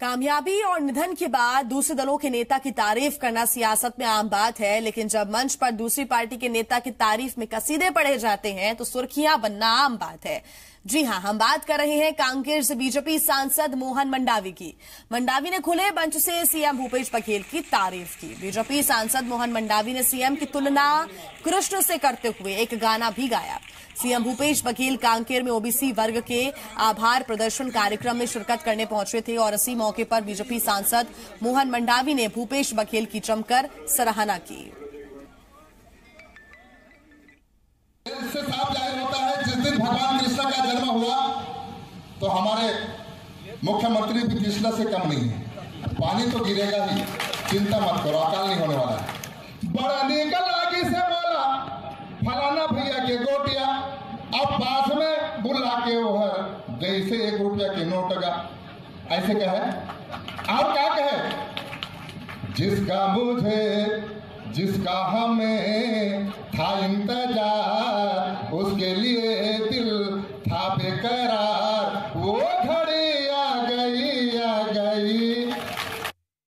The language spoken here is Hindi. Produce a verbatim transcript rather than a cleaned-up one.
कामयाबी और निधन के बाद दूसरे दलों के नेता की तारीफ करना सियासत में आम बात है, लेकिन जब मंच पर दूसरी पार्टी के नेता की तारीफ में कसीदे पढ़े जाते हैं तो सुर्खियां बनना आम बात है। जी हां, हम बात कर रहे हैं कांकेर से बीजेपी सांसद मोहन मंडावी की। मंडावी ने खुले मंच से सीएम भूपेश बघेल की तारीफ की। बीजेपी सांसद मोहन मंडावी ने सीएम की तुलना कृष्ण से करते हुए एक गाना भी गाया। सीएम भूपेश बघेल कांकेर में ओबीसी वर्ग के आभार प्रदर्शन कार्यक्रम में शिरकत करने पहुंचे थे और इसी मौके पर बीजेपी सांसद मोहन मंडावी ने भूपेश बघेल की जमकर सराहना की। इससे साफ जाहिर होता है जिस दिन भगवान कृष्ण का जन्म हुआ तो हमारे मुख्यमंत्री भी कृष्ण से कम नहीं है। पानी तो गिरेगा ही, चिंता मत करो, अकाल नहीं होने वाला है। बड़ा निकल आगे से बोला फलाना भैया के गोटिया, अब पास में बुला के वो है जैसे एक रुपया के नोट का, ऐसे कहे। आप क्या कहे? जिसका मुझे जिसका हमें था इंतजार, उसके लिए दिल था बेकरार।